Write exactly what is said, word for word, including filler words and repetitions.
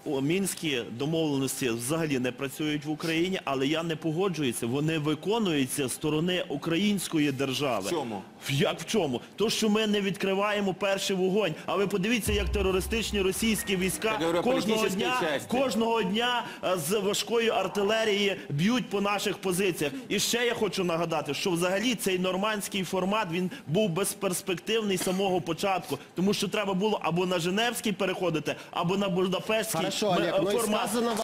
о, мінські домовленості взагалі не працюють в Україні, але я не погоджуюся, вони виконуються з сторони української держави. В чому? Як в чому? То, що ми не відкриваємо перший вогонь. А ви подивіться, як терористичні російські війська говорю, кожного політичній дня, часті. кожного дня е, з важкої артилерії б'ють по наших позиціях. І ще я хочу нагадати, що взагалі цей нормандський формат, він був безперспективний з самого початку. Тому що треба було або на Женевський переходити, або на Будапештський Хорошо, м- Олег, но и формат. сказано